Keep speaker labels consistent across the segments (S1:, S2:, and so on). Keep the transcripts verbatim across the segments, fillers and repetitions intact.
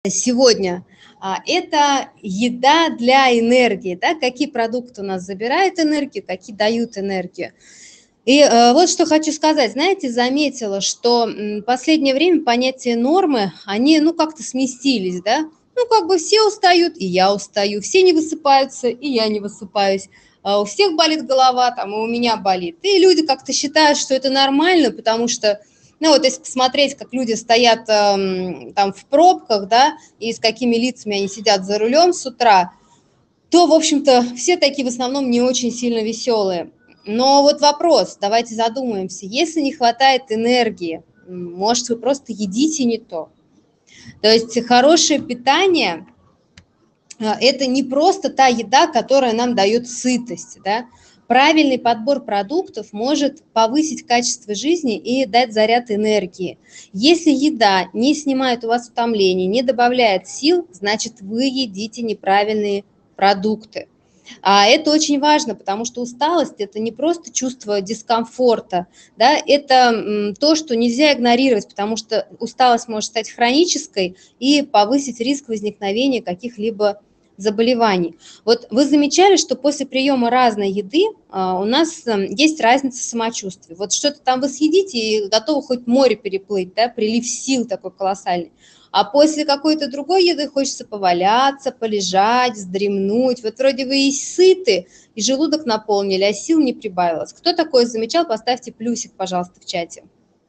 S1: Сегодня. А, Это еда для энергии, да, какие продукты у нас забирают энергию, какие дают энергию. И э, вот что хочу сказать, знаете, заметила, что м, в последнее время понятие нормы, они, ну, как-то сместились, да, ну, как бы все устают, и я устаю, все не высыпаются, и я не высыпаюсь, а у всех болит голова, там, и у меня болит, и люди как-то считают, что это нормально, потому что, ну, вот если посмотреть, как люди стоят эм, там в пробках, да, и с какими лицами они сидят за рулем с утра, то, в общем-то, все такие в основном не очень сильно веселые. Но вот вопрос, давайте задумаемся, если не хватает энергии, может, вы просто едите не то. То есть хорошее питание а, – это не просто та еда, которая нам дает сытость, да? Правильный подбор продуктов может повысить качество жизни и дать заряд энергии. Если еда не снимает у вас утомление, не добавляет сил, значит, вы едите неправильные продукты. А это очень важно, потому что усталость – это не просто чувство дискомфорта, да, это то, что нельзя игнорировать, потому что усталость может стать хронической и повысить риск возникновения каких-либо заболеваний. Вот вы замечали, что после приема разной еды а, у нас а, есть разница в самочувствии. Вот что-то там вы съедите и готовы хоть море переплыть, да, прилив сил такой колоссальный. А после какой-то другой еды хочется поваляться, полежать, вздремнуть. Вот вроде вы и сыты, и желудок наполнили, а сил не прибавилось. Кто такое замечал, поставьте плюсик, пожалуйста, в чате.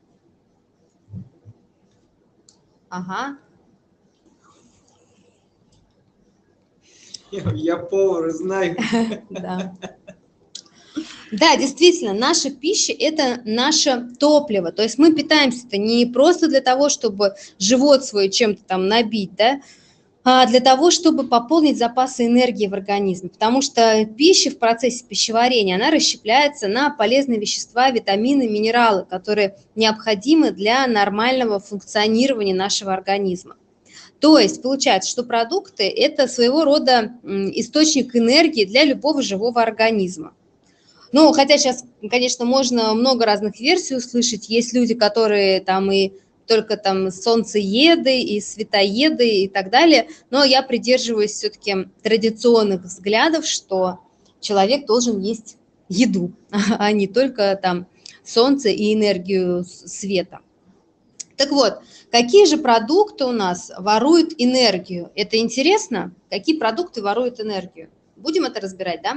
S1: Ага.
S2: Я повар, знаю.
S1: Да. Да, действительно, наша пища – это наше топливо. То есть мы питаемся-то не просто для того, чтобы живот свой чем-то там набить, да, а для того, чтобы пополнить запасы энергии в организме. Потому что пища в процессе пищеварения, она расщепляется на полезные вещества, витамины, минералы, которые необходимы для нормального функционирования нашего организма. То есть получается, что продукты – это своего рода источник энергии для любого живого организма. Ну, хотя сейчас, конечно, можно много разных версий услышать. Есть люди, которые там и только там солнцееды, и светоеды, и так далее. Но я придерживаюсь все-таки традиционных взглядов, что человек должен есть еду, а не только там солнце и энергию света. Так вот, какие же продукты у нас воруют энергию? Это интересно? Какие продукты воруют энергию? Будем это разбирать, да?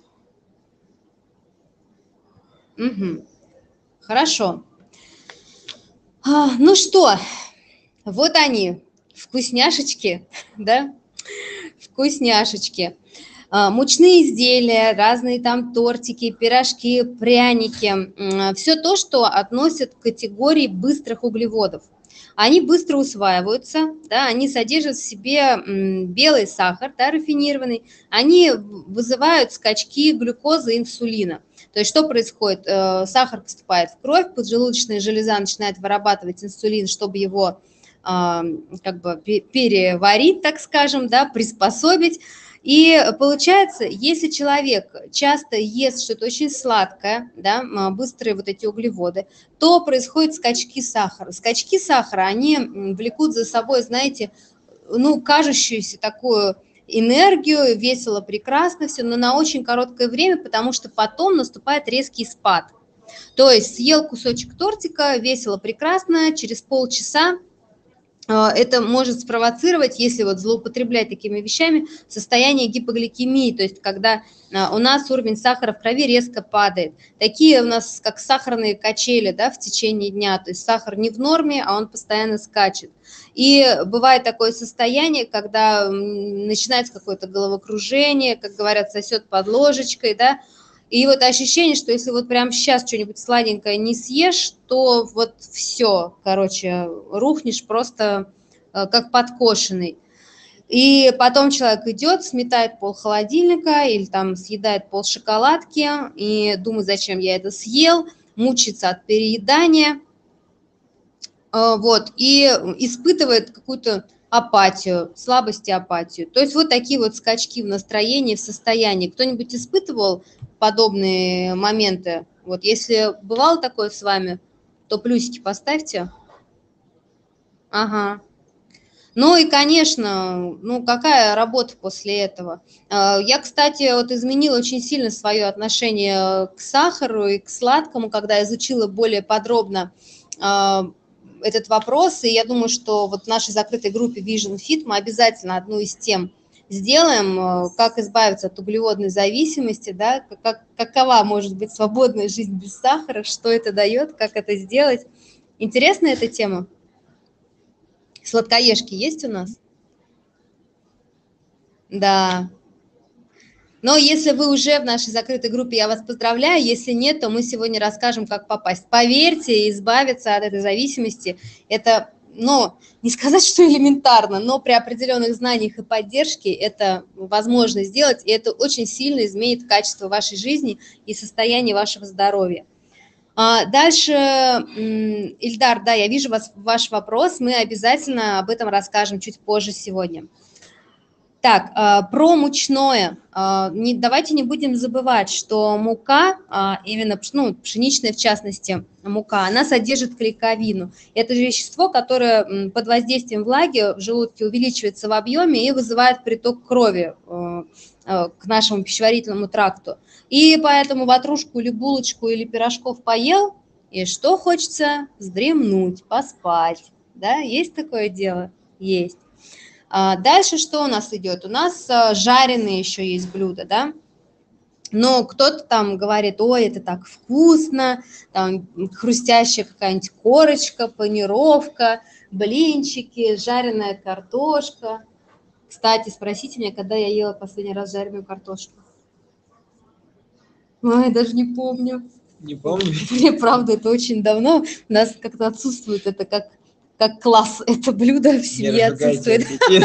S1: Угу. Хорошо. А, ну что, вот они, вкусняшечки, да, вкусняшечки. А, мучные изделия, разные там тортики, пирожки, пряники. Все то, что относят к категории быстрых углеводов. Они быстро усваиваются, да, они содержат в себе белый сахар, да, рафинированный, они вызывают скачки глюкозы и инсулина. То есть что происходит? Сахар поступает в кровь, поджелудочная железа начинает вырабатывать инсулин, чтобы его как бы переварить, так скажем, да, приспособить. И получается, если человек часто ест что-то очень сладкое, да, быстрые вот эти углеводы, то происходят скачки сахара. Скачки сахара, они влекут за собой, знаете, ну, кажущуюся такую энергию, весело, прекрасно все, но на очень короткое время, потому что потом наступает резкий спад. То есть съел кусочек тортика, весело, прекрасно, через полчаса это может спровоцировать, если вот злоупотреблять такими вещами, состояние гипогликемии, то есть когда у нас уровень сахара в крови резко падает. Такие у нас как сахарные качели, да, в течение дня, то есть сахар не в норме, а он постоянно скачет. И бывает такое состояние, когда начинается какое-то головокружение, как говорят, сосет под ложечкой, да, и вот ощущение, что если вот прямо сейчас что-нибудь сладенькое не съешь, то вот все, короче, рухнешь просто как подкошенный. И потом человек идет, сметает пол холодильника или там съедает пол шоколадки и думает, зачем я это съел, мучается от переедания, вот, и испытывает какую-то апатию, слабость и апатию. То есть вот такие вот скачки в настроении, в состоянии. Кто-нибудь испытывал подобные моменты? Вот если бывало такое с вами, то плюсики поставьте. Ага. Ну и, конечно, ну какая работа после этого? Я, кстати, вот изменила очень сильно свое отношение к сахару и к сладкому, когда изучила более подробно этот вопрос, и я думаю, что вот в нашей закрытой группе Vision Fit мы обязательно одну из тем сделаем, как избавиться от углеводной зависимости, да, как, какова может быть свободная жизнь без сахара, что это дает, как это сделать. Интересна эта тема? Сладкоежки есть у нас? Да. Но если вы уже в нашей закрытой группе, я вас поздравляю. Если нет, то мы сегодня расскажем, как попасть. Поверьте, избавиться от этой зависимости – это, ну, не сказать, что элементарно, но при определенных знаниях и поддержке это возможно сделать, и это очень сильно изменит качество вашей жизни и состояние вашего здоровья. Дальше, Ильдар, да, я вижу вас, ваш вопрос, мы обязательно об этом расскажем чуть позже сегодня. Так, про мучное. Давайте не будем забывать, что мука, именно ну, пшеничная в частности мука, она содержит клейковину. Это же вещество, которое под воздействием влаги в желудке увеличивается в объеме и вызывает приток крови к нашему пищеварительному тракту. И поэтому ватрушку или булочку или пирожков поел, и что хочется? Вздремнуть, поспать. Да, есть такое дело? Есть. Дальше что у нас идет? У нас жареные еще есть блюда, да? Но кто-то там говорит, ой, это так вкусно, там хрустящая какая-нибудь корочка, панировка, блинчики, жареная картошка. Кстати, спросите меня, когда я ела последний раз жареную картошку. Ой, даже не помню.
S2: Не помню.
S1: Мне правда, это очень давно. У нас как-то отсутствует это как... как класс, это блюдо в семье отсутствует.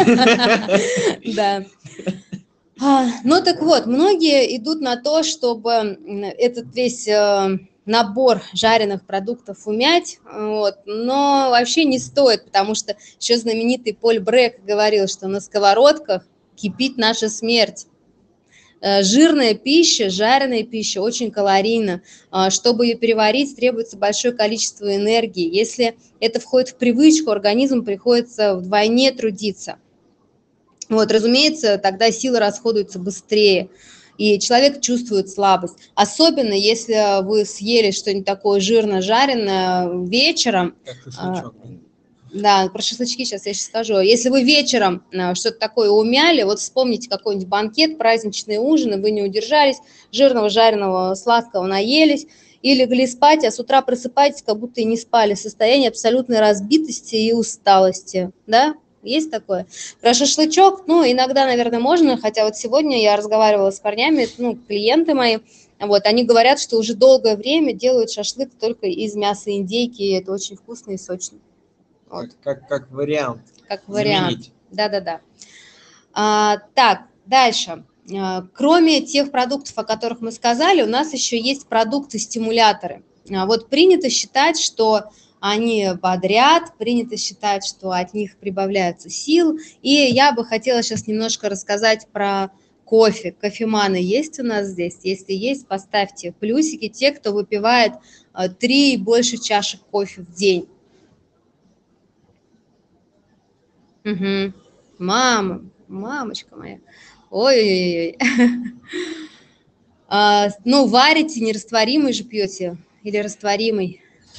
S1: Да. Ну так вот, многие идут на то, чтобы этот весь набор жареных продуктов умять, вот, но вообще не стоит, потому что еще знаменитый Поль Брек говорил, что на сковородках кипит наша смерть. Жирная пища, жареная пища очень калорийна. Чтобы ее переварить, требуется большое количество энергии. Если это входит в привычку, организму приходится вдвойне трудиться. Вот, разумеется, тогда силы расходуются быстрее, и человек чувствует слабость. Особенно, если вы съели что-нибудь такое жирно-жареное вечером.
S2: Как шашлычок.
S1: Да, про шашлычки сейчас я сейчас скажу. Если вы вечером что-то такое умяли, вот вспомните какой-нибудь банкет, праздничные ужины, вы не удержались, жирного, жареного, сладкого наелись и легли спать, а с утра просыпаетесь, как будто и не спали. Состояние абсолютной разбитости и усталости, да? Есть такое? Про шашлычок, ну, иногда, наверное, можно, хотя вот сегодня я разговаривала с парнями, ну, клиенты мои, вот, они говорят, что уже долгое время делают шашлык только из мяса индейки, и это очень вкусно и сочно.
S2: Вот. Как, как, как вариант.
S1: Как вариант. Да-да-да. А, так, дальше. А, кроме тех продуктов, о которых мы сказали, у нас еще есть продукты-стимуляторы. А, вот принято считать, что они бодрят, принято считать, что от них прибавляются сил. И я бы хотела сейчас немножко рассказать про кофе. Кофеманы есть у нас здесь? Если есть, поставьте плюсики. Те, кто выпивает три и больше чашек кофе в день. Угу. Мама, мамочка моя. Ой-ой-ой. А, ну, варите, нерастворимый же пьете или растворимый?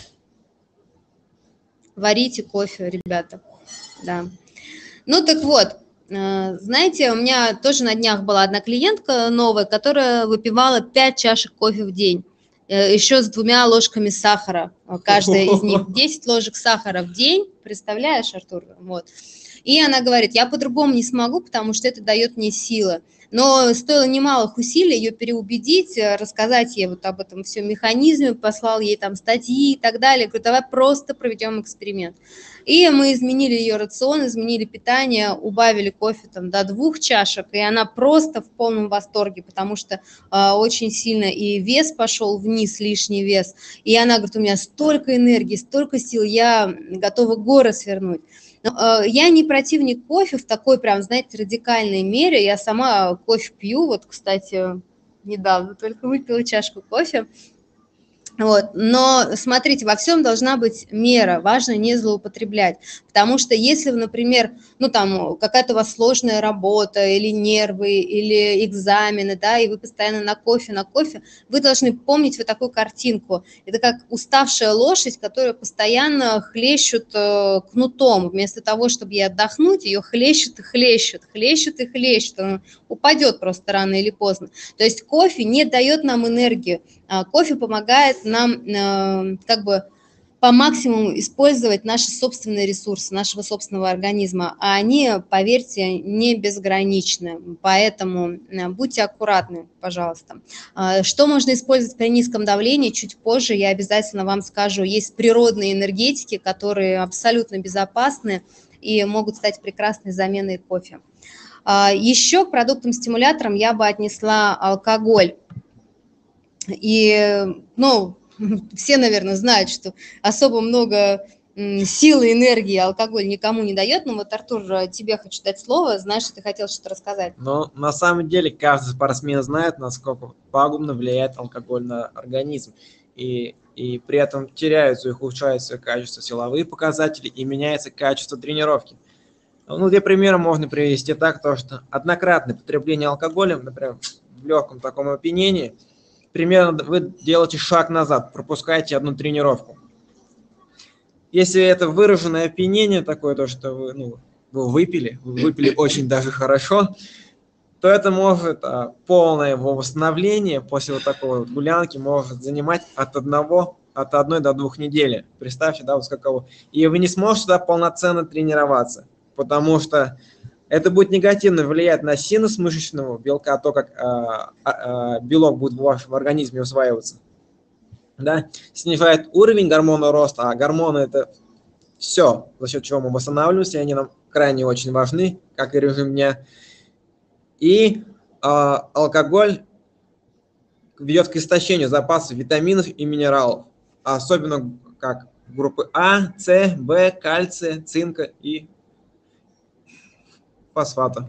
S1: Варите кофе, ребята. Да. Ну, так вот, знаете, у меня тоже на днях была одна клиентка новая, которая выпивала пять чашек кофе в день. Еще с двумя ложками сахара. Каждая из них десять ложек сахара в день. Представляешь, Артур? Вот. И она говорит, я по-другому не смогу, потому что это дает мне силы. Но стоило немалых усилий ее переубедить, рассказать ей вот об этом всем механизме, послал ей там статьи и так далее. Говорю, давай просто проведем эксперимент. И мы изменили ее рацион, изменили питание, убавили кофе там до двух чашек, и она просто в полном восторге, потому что э, очень сильно и вес пошел вниз, лишний вес. И она говорит, у меня столько энергии, столько сил, я готова горы свернуть. Я не противник кофе в такой прям, знаете, радикальной мере. Я сама кофе пью. Вот, кстати, недавно только выпила чашку кофе. Вот. Но смотрите, во всем должна быть мера, важно не злоупотреблять, потому что если, например, ну там какая-то у вас сложная работа или нервы, или экзамены, да, и вы постоянно на кофе, на кофе, вы должны помнить вот такую картинку. Это как уставшая лошадь, которая постоянно хлещут э, кнутом, вместо того, чтобы ей отдохнуть, ее хлещут и хлещут, хлещут и хлещут, она упадет просто рано или поздно. То есть кофе не дает нам энергию. Кофе помогает нам э, как бы по максимуму использовать наши собственные ресурсы, нашего собственного организма, а они, поверьте, не безграничны, поэтому э, будьте аккуратны, пожалуйста. Э, что можно использовать при низком давлении, чуть позже я обязательно вам скажу. Есть природные энергетики, которые абсолютно безопасны и могут стать прекрасной заменой кофе. Э, еще к продуктам-стимуляторам я бы отнесла алкоголь. И, ну, все, наверное, знают, что особо много силы, энергии алкоголь никому не дает. Но вот, Артур, тебе хочу дать слово. Знаешь, что ты хотел что-то рассказать.
S2: Но на самом деле каждый спортсмен знает, насколько пагубно влияет алкоголь на организм. И, и при этом теряются и ухудшаются качество силовые показатели и меняется качество тренировки. Ну, для примера можно привести так, то, что однократное потребление алкоголя, например, в легком таком опьянении, примерно вы делаете шаг назад, пропускаете одну тренировку. Если это выраженное опьянение такое, то что вы, ну, вы выпили, вы выпили очень даже хорошо, то это может, а, полное его восстановление после вот такой вот гулянки может занимать от одного, от одной до двух недель. Представьте, да, вот каково. И вы не сможете да, полноценно тренироваться, потому что это будет негативно влиять на синус мышечного белка, то, как а, а, белок будет в вашем организме усваиваться. Да? Снижает уровень гормона роста, а гормоны – это все, за счет чего мы восстанавливаемся, и они нам крайне очень важны, как и режим дня. И а, алкоголь ведет к истощению запасов витаминов и минералов, особенно как группы А, С, В, кальция, цинка и фосфата.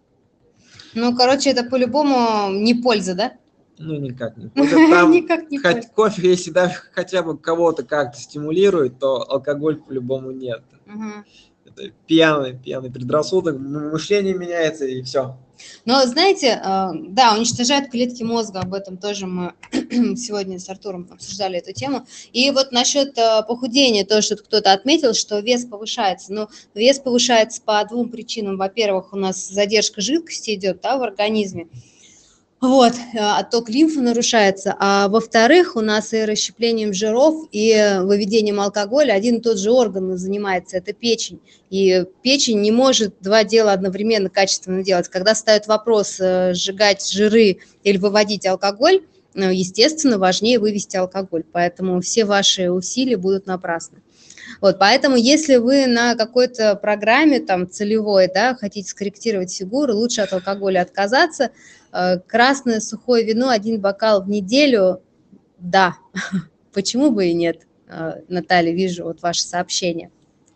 S1: Ну, короче, это по-любому не польза, да?
S2: Ну, никак не польза. Там
S1: никак не
S2: хоть кофе, если даже хотя бы кого-то как-то стимулирует, то алкоголь по-любому нет. Угу. Это пьяный, пьяный предрассудок, мышление меняется и все.
S1: Но, знаете, да, уничтожают клетки мозга, об этом тоже мы сегодня с Артуром обсуждали эту тему. И вот насчет похудения, то, что кто-то отметил, что вес повышается. Но вес повышается по двум причинам. Во-первых, у нас задержка жидкости идет, да, в организме. Вот, отток лимфы нарушается, а во-вторых, у нас и расщеплением жиров, и выведением алкоголя один и тот же орган занимается, это печень. И печень не может два дела одновременно качественно делать. Когда ставят вопрос сжигать жиры или выводить алкоголь, естественно, важнее вывести алкоголь, поэтому все ваши усилия будут напрасны. Вот, поэтому, если вы на какой-то программе там целевой, да, хотите скорректировать фигуру, лучше от алкоголя отказаться. Красное сухое вино, один бокал в неделю, да, почему бы и нет, Наталья, вижу вот ваше сообщение.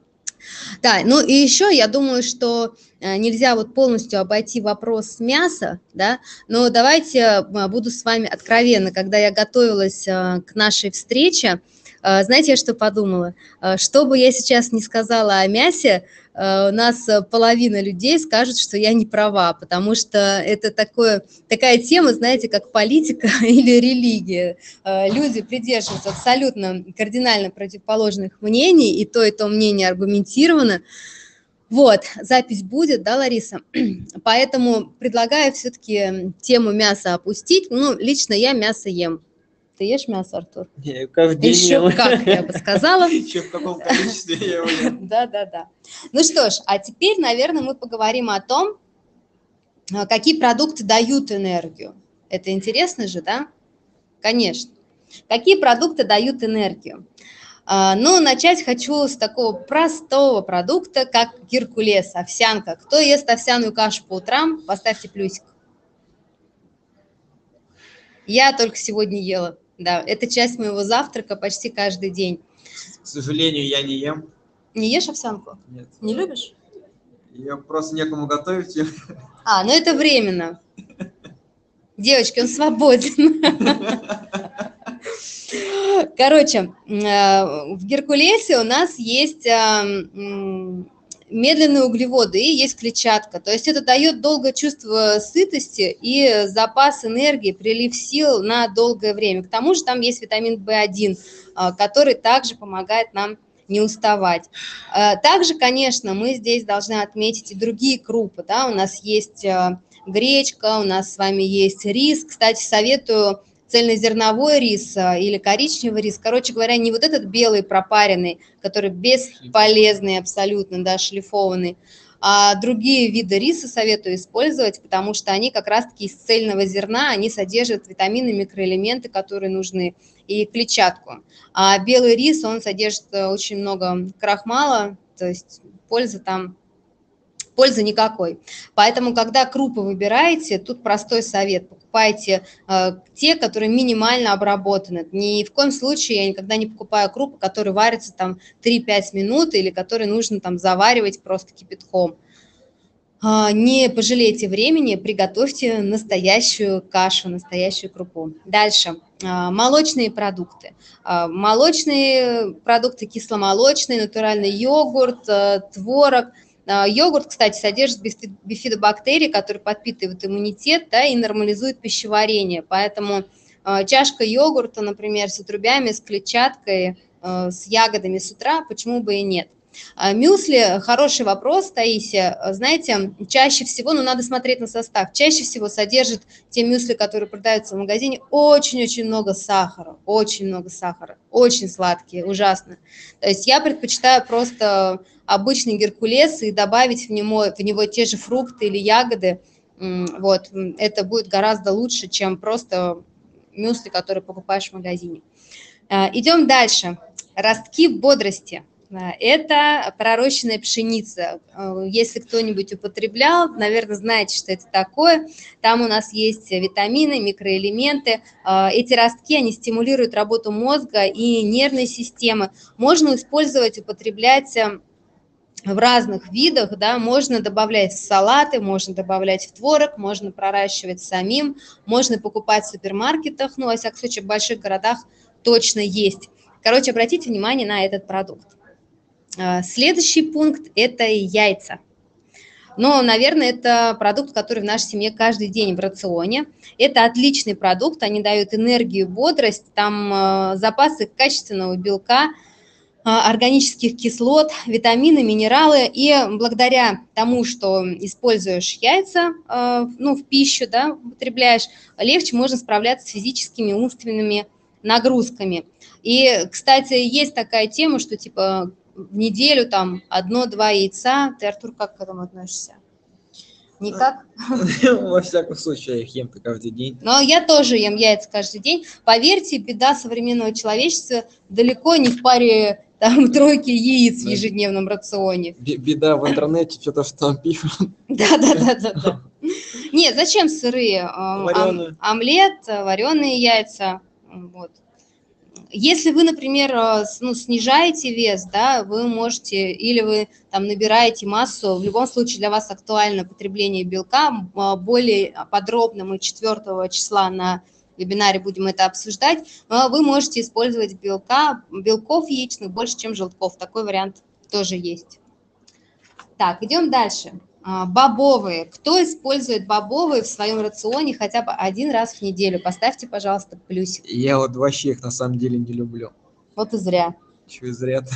S1: Да, ну и еще я думаю, что нельзя вот полностью обойти вопрос мяса, да, но давайте буду с вами откровенна, когда я готовилась к нашей встрече, знаете, я что подумала? Что бы я сейчас не сказала о мясе, у нас половина людей скажет, что я не права, потому что это такое, такая тема, знаете, как политика или религия. Люди придерживаются абсолютно кардинально противоположных мнений, и то, и то мнение аргументировано. Вот, запись будет, да, Лариса? Поэтому предлагаю все-таки тему мяса опустить. Ну, лично я мясо ем. Ты ешь мясо, Артур?
S2: Не, каждый день
S1: Еще ем. Как, я бы сказала.
S2: Еще в каком количестве я его ем.
S1: Да, да, да. Ну что ж, а теперь, наверное, мы поговорим о том, какие продукты дают энергию. Это интересно же, да? Конечно. Какие продукты дают энергию? Ну, начать хочу с такого простого продукта, как геркулес, овсянка. Кто ест овсяную кашу по утрам, поставьте плюсик. Я только сегодня ела. Да, это часть моего завтрака почти каждый день.
S2: К сожалению, я не ем.
S1: Не ешь овсянку?
S2: Нет.
S1: Не любишь?
S2: Ее просто некому готовить.
S1: А, ну это временно. Девочки, он свободен. Короче, в Геркулесе у нас есть медленные углеводы и есть клетчатка. То есть это дает долгое чувство сытости и запас энергии, прилив сил на долгое время. К тому же там есть витамин В один, который также помогает нам не уставать. Также, конечно, мы здесь должны отметить и другие крупы. Да? У нас есть гречка, у нас с вами есть рис. Кстати, советую цельнозерновой рис или коричневый рис. Короче говоря, не вот этот белый пропаренный, который бесполезный абсолютно, да, шлифованный, а другие виды риса советую использовать, потому что они как раз-таки из цельного зерна, они содержат витамины, микроэлементы, которые нужны, и клетчатку. А белый рис, он содержит очень много крахмала, то есть пользы там, пользы никакой. Поэтому, когда крупы выбираете, тут простой совет. Покупайте э, те, которые минимально обработаны. Ни в коем случае я никогда не покупаю крупы, которые варятся там три-пять минут или которые нужно там заваривать просто кипятком. Э, не пожалейте времени, приготовьте настоящую кашу, настоящую крупу. Дальше. Э, молочные продукты. Э, молочные продукты, кисломолочные, натуральный йогурт, э, творог. Йогурт, кстати, содержит бифидобактерии, которые подпитывают иммунитет, да, и нормализуют пищеварение. Поэтому э, чашка йогурта, например, с отрубями, с клетчаткой, э, с ягодами с утра, почему бы и нет. А мюсли, хороший вопрос, Таисия. Знаете, чаще всего, ну, надо смотреть на состав, чаще всего содержит те мюсли, которые продаются в магазине, очень-очень много сахара, очень много сахара, очень сладкие, ужасно. То есть я предпочитаю просто обычный геркулес и добавить в него, в него те же фрукты или ягоды. Вот, это будет гораздо лучше, чем просто мюсли, которые покупаешь в магазине. Идем дальше. Ростки бодрости. Это пророщенная пшеница. Если кто-нибудь употреблял, наверное, знаете, что это такое. Там у нас есть витамины, микроэлементы. Эти ростки, они стимулируют работу мозга и нервной системы. Можно использовать, употреблять в разных видах, да, можно добавлять в салаты, можно добавлять в творог, можно проращивать самим, можно покупать в супермаркетах, ну, во всяком случае, в больших городах точно есть. Короче, обратите внимание на этот продукт. Следующий пункт – это яйца. Но, наверное, это продукт, который в нашей семье каждый день в рационе. Это отличный продукт, они дают энергию, бодрость, там запасы качественного белка, органических кислот, витамины, минералы, и благодаря тому, что используешь яйца, ну, в пищу, да, употребляешь, легче можно справляться с физическими, умственными нагрузками. И, кстати, есть такая тема, что типа в неделю там одно-два яйца. Ты, Артур, как к этому относишься? Никак?
S2: Во всяком случае, я их ем каждый день.
S1: Но я тоже ем яйца каждый день. Поверьте, беда современного человечества далеко не в паре там тройки яиц в ежедневном рационе.
S2: Беда в интернете, что-то что там пишут.
S1: Да-да-да. Нет, зачем сырые?
S2: Вареные.
S1: Омлет, вареные яйца. Вот. Если вы, например, ну, снижаете вес, да, вы можете, или вы там набираете массу, в любом случае для вас актуально потребление белка. Более подробно мы четвёртого числа на вебинаре будем это обсуждать. Вы можете использовать белка, белков яичных больше, чем желтков. Такой вариант тоже есть. Так, идем дальше. Бобовые. Кто использует бобовые в своем рационе хотя бы один раз в неделю? Поставьте, пожалуйста, плюсик.
S2: Я вот вообще их на самом деле не люблю.
S1: Вот и зря.
S2: Чего и зря-то.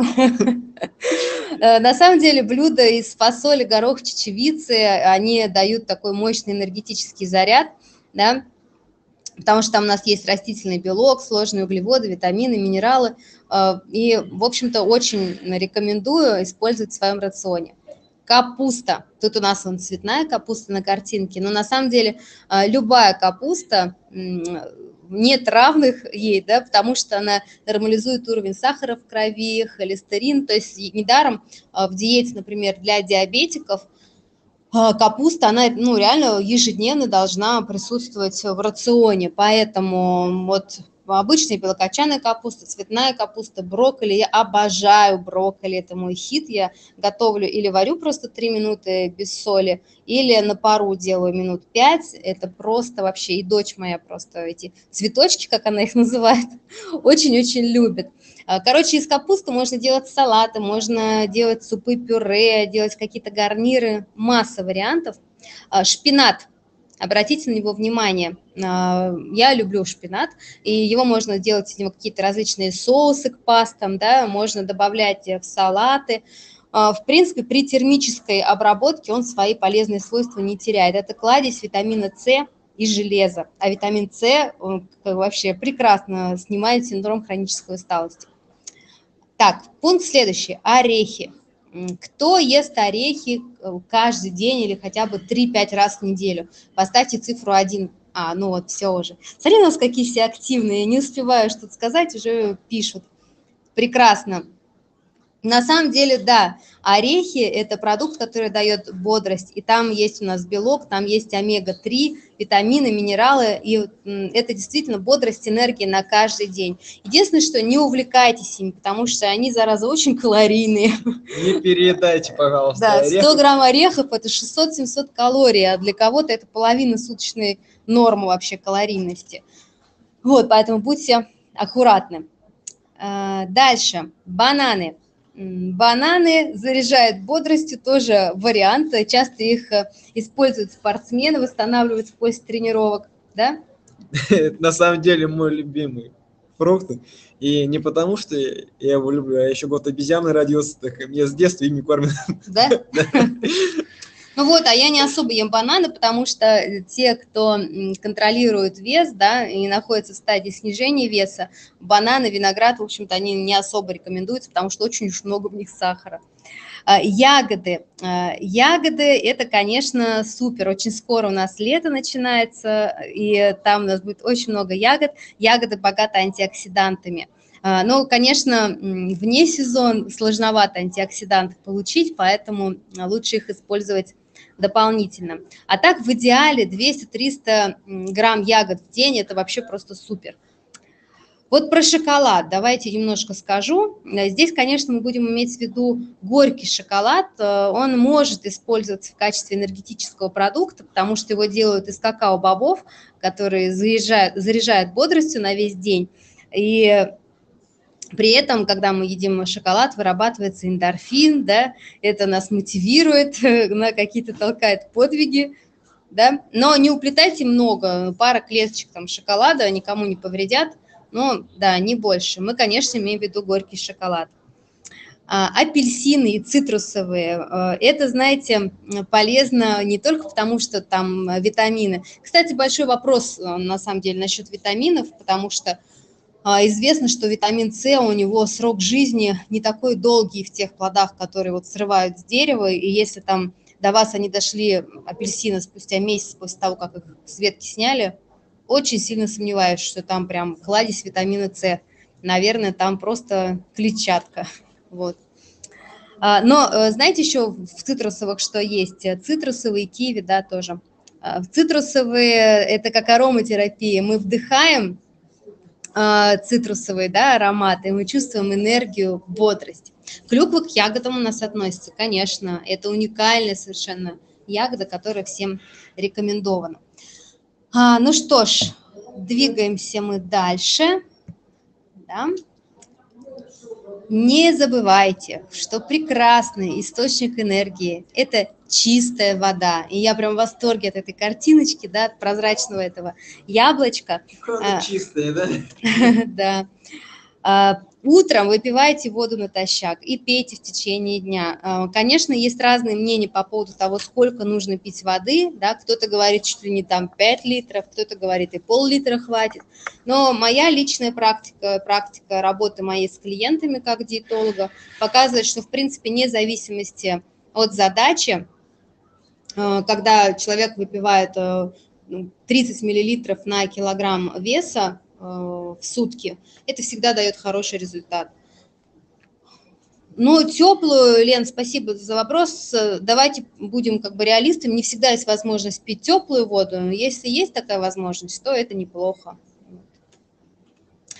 S1: На самом деле блюда из фасоли, горох, чечевицы, они дают такой мощный энергетический заряд, да, потому что там у нас есть растительный белок, сложные углеводы, витамины, минералы. И, в общем-то, очень рекомендую использовать в своем рационе. Капуста. Тут у нас вон цветная капуста на картинке, но на самом деле любая капуста, нет равных ей, да, потому что она нормализует уровень сахара в крови, холестерин. То есть недаром в диете, например, для диабетиков капуста, она, ну, реально ежедневно должна присутствовать в рационе. Поэтому вот обычная белокочанная капуста, цветная капуста, брокколи. Я обожаю брокколи, это мой хит. Я готовлю или варю просто три минуты без соли, или на пару делаю минут пять. Это просто вообще, и дочь моя просто эти цветочки, как она их называет, очень-очень любит. Короче, из капусты можно делать салаты, можно делать супы-пюре, делать какие-то гарниры, масса вариантов. Шпинат. Обратите на него внимание. Я люблю шпинат, и его можно делать из него какие-то различные соусы к пастам, да, можно добавлять в салаты. В принципе, при термической обработке он свои полезные свойства не теряет. Это кладезь витамина С и железа. А витамин С он вообще прекрасно снимает синдром хронической усталости. Так, пункт следующий. Орехи. Кто ест орехи каждый день или хотя бы три-пять раз в неделю? Поставьте цифру один. А, ну вот, все уже. Смотри, у нас какие все активные. Я не успеваю что-то сказать, уже пишут. Прекрасно. На самом деле, да, орехи – это продукт, который дает бодрость, и там есть у нас белок, там есть омега три, витамины, минералы, и это действительно бодрость, энергия на каждый день. Единственное, что не увлекайтесь ими, потому что они, зараза, очень калорийные.
S2: Не переедайте, пожалуйста,
S1: Да,
S2: орехов.
S1: сто грамм орехов – это шестьсот-семьсот калорий, а для кого-то это половина суточной нормы вообще калорийности. Вот, поэтому будьте аккуратны. Дальше, бананы. Бананы заряжают бодростью, тоже вариант. Часто их используют спортсмены, восстанавливаются после тренировок, да?
S2: Это на самом деле мой любимый фрукт. И не потому, что я его люблю, а еще год обезьяны родился, так мне с детства ими кормят.
S1: Да? Ну вот, а я не особо ем бананы, потому что те, кто контролирует вес, да, и находятся в стадии снижения веса, бананы, виноград, в общем-то, они не особо рекомендуются, потому что очень уж много в них сахара. Ягоды. Ягоды – это, конечно, супер. Очень скоро у нас лето начинается, и там у нас будет очень много ягод. Ягоды богаты антиоксидантами. Но, конечно, вне сезон сложновато антиоксиданты получить, поэтому лучше их использовать дополнительно. А так, в идеале двести-триста грамм ягод в день – это вообще просто супер. Вот про шоколад давайте немножко скажу. Здесь, конечно, мы будем иметь в виду горький шоколад. Он может использоваться в качестве энергетического продукта, потому что его делают из какао-бобов, которые заряжают, заряжают бодростью на весь день. И при этом, когда мы едим шоколад, вырабатывается эндорфин, да, это нас мотивирует, на какие-то толкает подвиги, да. Но не уплетайте много, пара клеточек там шоколада никому не повредят, но, да, не больше. Мы, конечно, имеем в виду горький шоколад. А, апельсины и цитрусовые, это, знаете, полезно не только потому, что там витамины. Кстати, большой вопрос, на самом деле, насчет витаминов, потому что известно, что витамин С, у него срок жизни не такой долгий в тех плодах, которые вот срывают с дерева, и если там до вас они дошли, апельсины, спустя месяц после того, как их с ветки сняли, очень сильно сомневаюсь, что там прям кладезь витамина С. Наверное, там просто клетчатка. Вот. Но знаете еще в цитрусовых что есть? Цитрусовые, киви, да, тоже. Цитрусовые – это как ароматерапия. Мы вдыхаем цитрусовый, да, аромат, и мы чувствуем энергию, бодрость. Клюква к ягодам у нас относится, конечно, это уникальная совершенно ягода, которая всем рекомендована. А, ну что ж, двигаемся мы дальше. Да. Не забывайте, что прекрасный источник энергии – это чистая вода. И я прям в восторге от этой картиночки, да, от прозрачного этого яблочка.
S2: Какая чистая, да?
S1: Да. Утром выпивайте воду натощак и пейте в течение дня. Конечно, есть разные мнения по поводу того, сколько нужно пить воды. Да? Кто-то говорит, чуть ли не там пять литров, кто-то говорит, и пол-литра хватит. Но моя личная практика, практика работы моей с клиентами как диетолога показывает, что, в принципе, вне зависимости от задачи, когда человек выпивает тридцать миллилитров на килограмм веса в сутки, это всегда дает хороший результат. Но теплую, Лен, спасибо за вопрос. Давайте будем как бы реалистами. Не всегда есть возможность пить теплую воду. Если есть такая возможность, то это неплохо.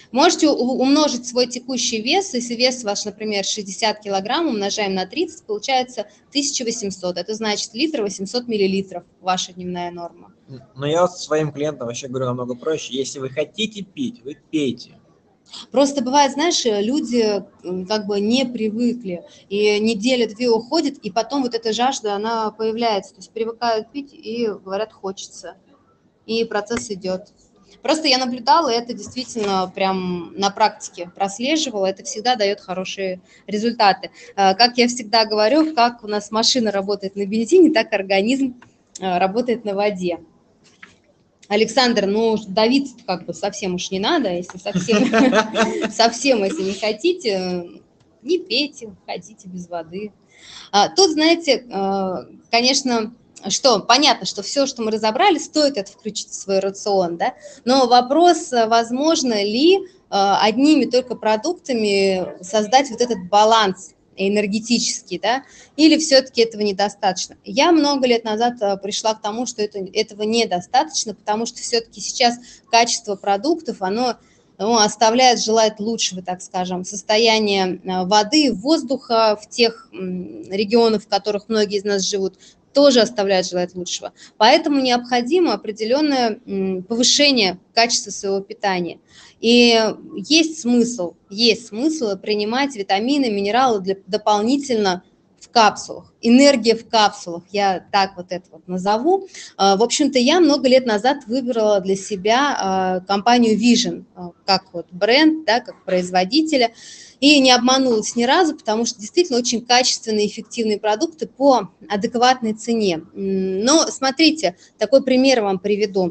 S1: Можете умножить свой текущий вес, если вес ваш, например, шестьдесят килограмм, умножаем на тридцать, получается тысяча восемьсот. Это значит литр восемьсот миллилитров, ваша дневная норма.
S2: Но я вот своим клиентам вообще говорю намного проще. Если вы хотите пить, вы пейте.
S1: Просто бывает, знаешь, люди как бы не привыкли, и неделя-две уходит, и потом вот эта жажда, она появляется. То есть привыкают пить и говорят, хочется. И процесс идет. Просто я наблюдала, это действительно прям на практике прослеживала, это всегда дает хорошие результаты. Как я всегда говорю, как у нас машина работает на бензине, так организм работает на воде. Александр, ну, давить как бы совсем уж не надо, если совсем, совсем, если не хотите, не пейте, ходите без воды. Тут, знаете, конечно, что понятно, что все, что мы разобрали, стоит это включить в свой рацион, да, но вопрос, возможно ли одними только продуктами создать вот этот баланс энергетический, да, или все-таки этого недостаточно. Я много лет назад пришла к тому, что это, этого недостаточно, потому что все-таки сейчас качество продуктов, оно, ну, оставляет желать лучшего, так скажем, состояние воды, воздуха в тех регионах, в которых многие из нас живут, тоже оставляет желать лучшего. Поэтому необходимо определенное повышение качества своего питания. И есть смысл, есть смысл принимать витамины, минералы для, дополнительно в капсулах. Энергия в капсулах, я так вот это вот назову. В общем-то, я много лет назад выбрала для себя компанию Vision, как вот бренд, да, как производителя. И не обманулась ни разу, потому что действительно очень качественные, эффективные продукты по адекватной цене. Но смотрите, такой пример вам приведу.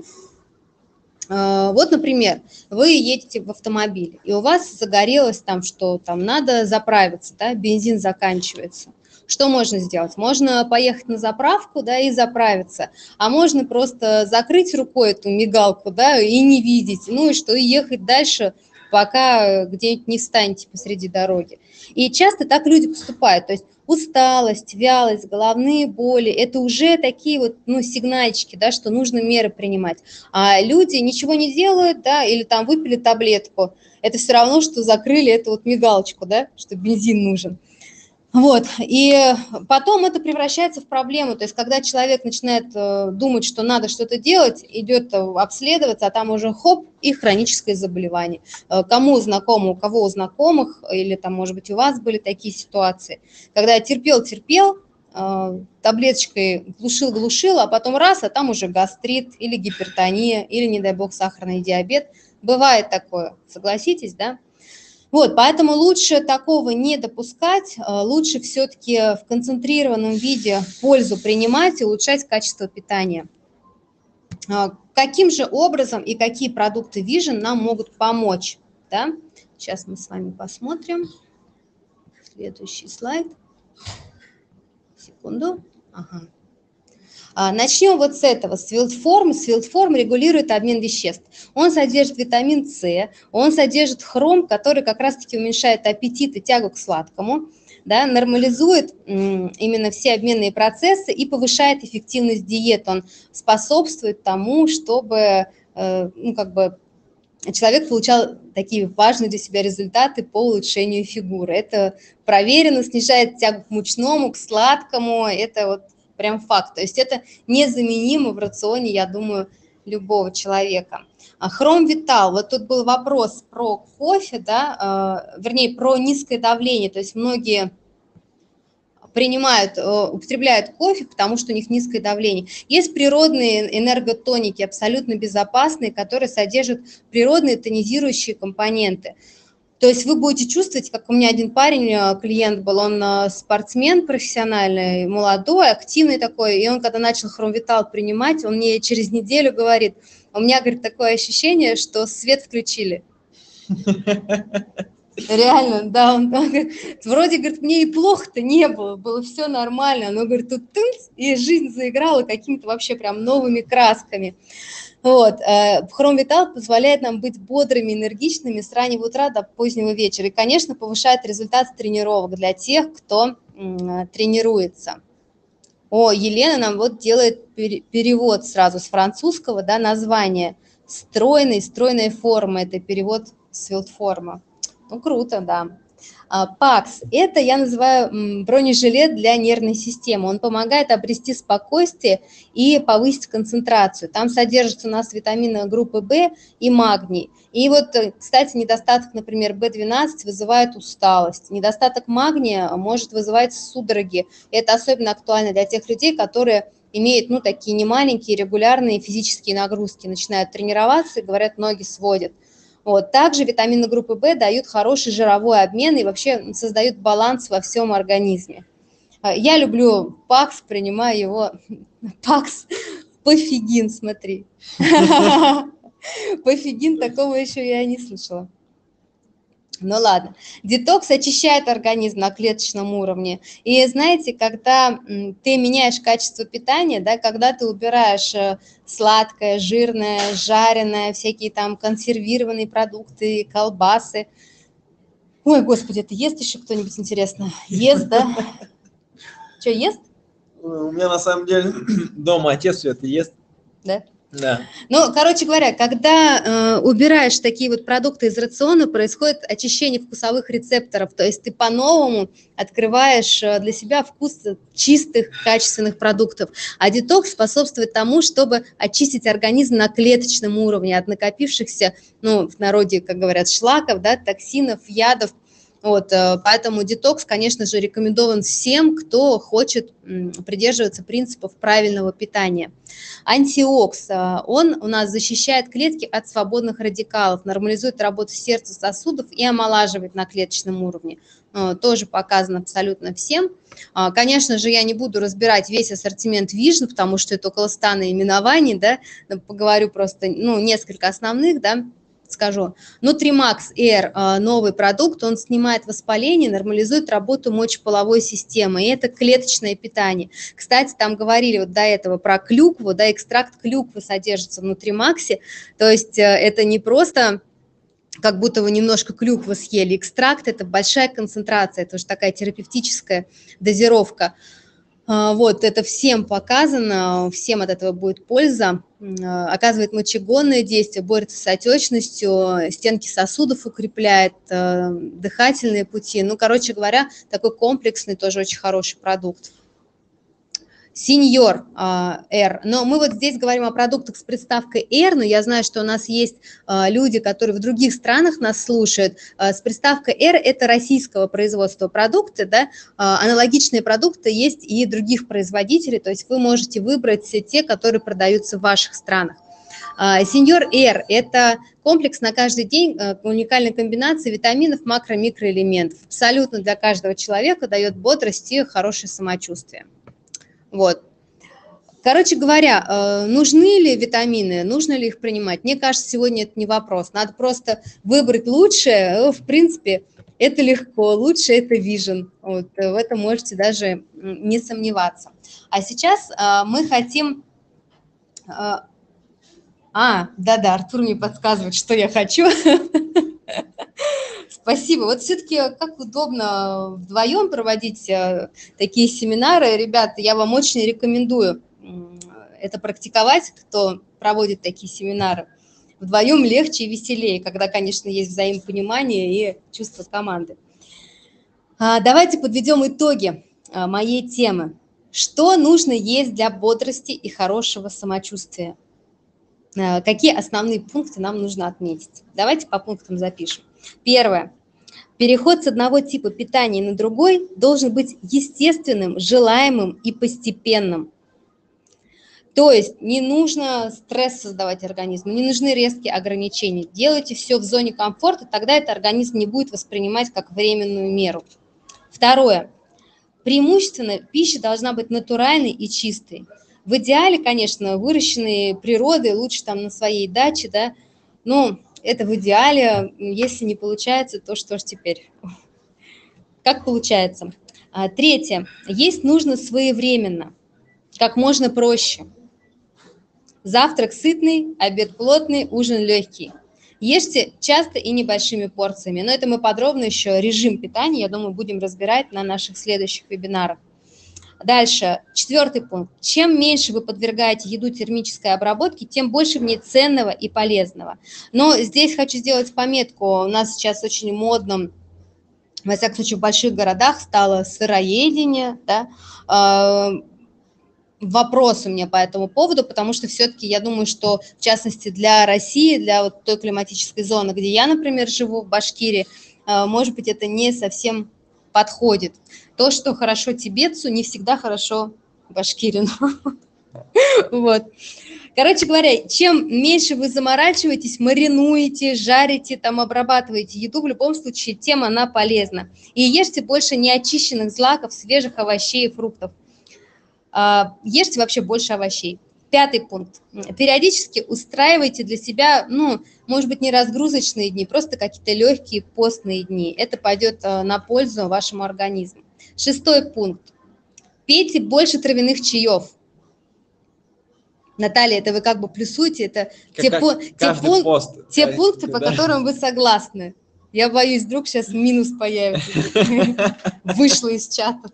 S1: Вот, например, вы едете в автомобиле, и у вас загорелось там, что там надо заправиться, да, бензин заканчивается. Что можно сделать? Можно поехать на заправку, да, и заправиться, а можно просто закрыть рукой эту мигалку, да, и не видеть, ну и что, и ехать дальше, пока где-нибудь не встанете посреди дороги. И часто так люди поступают, то есть усталость, вялость, головные боли, это уже такие вот, ну, сигнальчики, да, что нужно меры принимать. А люди ничего не делают, да, или там выпили таблетку, это все равно, что закрыли эту вот мигалочку, да, что бензин нужен. Вот, и потом это превращается в проблему, то есть когда человек начинает э, думать, что надо что-то делать, идет э, обследоваться, а там уже хоп, и хроническое заболевание. Э, кому знакомо, у кого у знакомых, или там, может быть, у вас были такие ситуации, когда терпел-терпел, э, таблеточкой глушил-глушил, а потом раз, а там уже гастрит, или гипертония, или, не дай бог, сахарный диабет. Бывает такое, согласитесь, да? Вот, поэтому лучше такого не допускать, лучше все-таки в концентрированном виде пользу принимать и улучшать качество питания. Каким же образом и какие продукты Vision нам могут помочь? Да? Сейчас мы с вами посмотрим. Следующий слайд. Секунду. Ага. Начнем вот с этого, с Вилдформ. Вилдформ регулирует обмен веществ. Он содержит витамин С, он содержит хром, который как раз-таки уменьшает аппетит и тягу к сладкому, да, нормализует именно все обменные процессы и повышает эффективность диет. Он способствует тому, чтобы, ну, как бы, человек получал такие важные для себя результаты по улучшению фигуры. Это проверено, снижает тягу к мучному, к сладкому, это вот прям факт. То есть это незаменимо в рационе, я думаю, любого человека. Хром Витал. Вот тут был вопрос про кофе, да, э, вернее, про низкое давление. То есть многие принимают, употребляют кофе, потому что у них низкое давление. Есть природные энерготоники, абсолютно безопасные, которые содержат природные тонизирующие компоненты. То есть вы будете чувствовать, как у меня один парень, клиент был, он спортсмен профессиональный, молодой, активный такой, и он, когда начал Хром Витал принимать, он мне через неделю говорит, у меня, говорит, такое ощущение, что свет включили. Реально, да, он, он говорит, вроде, говорит, мне и плохо-то не было, было все нормально, но, говорит, тут тынц, и жизнь заиграла какими-то вообще прям новыми красками. Вот, Хром Витал позволяет нам быть бодрыми, энергичными с раннего утра до позднего вечера и, конечно, повышает результат тренировок для тех, кто м, тренируется. О, Елена нам вот делает перевод сразу с французского, да, название «Стройный», «Стройная форма» – это перевод с Вилдформа. Ну, круто, да. пакс – это, я называю, бронежилет для нервной системы. Он помогает обрести спокойствие и повысить концентрацию. Там содержатся у нас витамины группы В и магний. И вот, кстати, недостаток, например, бэ двенадцать вызывает усталость. Недостаток магния может вызывать судороги. И это особенно актуально для тех людей, которые имеют, ну, такие немаленькие регулярные физические нагрузки, начинают тренироваться и, говорят, ноги сводят. Вот. Также витамины группы В дают хороший жировой обмен и вообще создают баланс во всем организме. Я люблю пакс, принимаю его, пакс, пофигин, смотри. Пофигин, такого еще я не слышала. Ну ладно. Детокс очищает организм на клеточном уровне. И знаете, когда ты меняешь качество питания, да, когда ты убираешь сладкое, жирное, жареное, всякие там консервированные продукты, колбасы. Ой, господи, это ест еще кто-нибудь, интересно? Ест, да? Что, ест?
S2: У меня на самом деле дома отец все это ест.
S1: Да?
S2: Да.
S1: Ну, короче говоря, когда э, убираешь такие вот продукты из рациона, происходит очищение вкусовых рецепторов, то есть ты по-новому открываешь для себя вкус чистых, качественных продуктов. А детокс способствует тому, чтобы очистить организм на клеточном уровне от накопившихся, ну, в народе, как говорят, шлаков, да, токсинов, ядов. Вот, поэтому детокс, конечно же, рекомендован всем, кто хочет придерживаться принципов правильного питания. Антиокс, он у нас защищает клетки от свободных радикалов, нормализует работу сердца, сосудов и омолаживает на клеточном уровне. Тоже показано абсолютно всем. Конечно же, я не буду разбирать весь ассортимент Vision, потому что это около ста наименований, да, поговорю просто, ну, несколько основных, да, скажу. Нутримакс Эр, новый продукт, он снимает воспаление, нормализует работу мочеполовой системы, и это клеточное питание. Кстати, там говорили вот до этого про клюкву, да, экстракт клюквы содержится в Нутримаксе, то есть это не просто как будто вы немножко клюквы съели, экстракт – это большая концентрация, это уже такая терапевтическая дозировка. Вот, это всем показано, всем от этого будет польза. Оказывает мочегонное действие, борется с отечностью, стенки сосудов укрепляет, дыхательные пути. Ну, короче говоря, такой комплексный, тоже очень хороший продукт. Сеньор Р. Но мы вот здесь говорим о продуктах с приставкой Р, но я знаю, что у нас есть люди, которые в других странах нас слушают. С приставкой Р это российского производства продукты, да? Аналогичные продукты есть и других производителей, то есть вы можете выбрать те, которые продаются в ваших странах. Сеньор Р – это комплекс на каждый день, уникальной комбинации витаминов, макро- микроэлементов. Абсолютно для каждого человека дает бодрость и хорошее самочувствие. Вот. Короче говоря, нужны ли витамины, нужно ли их принимать? Мне кажется, сегодня это не вопрос. Надо просто выбрать лучшее. В принципе, это легко. Лучше это Vision. Вот. В этом можете даже не сомневаться. А сейчас мы хотим... А, да-да, Артур мне подсказывает, что я хочу. Спасибо. Вот все-таки как удобно вдвоем проводить такие семинары. Ребята, я вам очень рекомендую это практиковать, кто проводит такие семинары. Вдвоем легче и веселее, когда, конечно, есть взаимопонимание и чувство команды. Давайте подведем итоги моей темы. Что нужно есть для бодрости и хорошего самочувствия? Какие основные пункты нам нужно отметить? Давайте по пунктам запишем. Первое. Переход с одного типа питания на другой должен быть естественным, желаемым и постепенным. То есть не нужно стресс создавать организму, не нужны резкие ограничения. Делайте все в зоне комфорта, тогда это организм не будет воспринимать как временную меру. Второе. Преимущественно пища должна быть натуральной и чистой. В идеале, конечно, выращенные природой, лучше там на своей даче, да, но это в идеале. Если не получается, то что ж теперь? Как получается? Третье. Есть нужно своевременно, как можно проще. Завтрак сытный, обед плотный, ужин легкий. Ешьте часто и небольшими порциями. Но это мы подробно еще режим питания, я думаю, будем разбирать на наших следующих вебинарах. Дальше, четвертый пункт. Чем меньше вы подвергаете еду термической обработке, тем больше в ней ценного и полезного. Но здесь хочу сделать пометку. У нас сейчас очень модно, во всяком случае, в больших городах стало сыроедение, да. Вопрос у меня по этому поводу, потому что все-таки я думаю, что в частности для России, для вот той климатической зоны, где я, например, живу, в Башкирии, может быть, это не совсем подходит. То, что хорошо тибетцу, не всегда хорошо башкирину. Вот. Короче говоря, чем меньше вы заморачиваетесь, маринуете, жарите, там, обрабатываете еду, в любом случае, тем она полезна. И ешьте больше неочищенных злаков, свежих овощей и фруктов. Ешьте вообще больше овощей. Пятый пункт. Периодически устраивайте для себя, ну, может быть, не разгрузочные дни, просто какие-то легкие постные дни. Это пойдет на пользу вашему организму. Шестой пункт. Пейте больше травяных чаев. Наталья, это вы как бы плюсуете, это как, те, по, те, пункт, пост, те пункты, да, по которым вы согласны. Я боюсь, вдруг сейчас минус появится. Вышло из чата.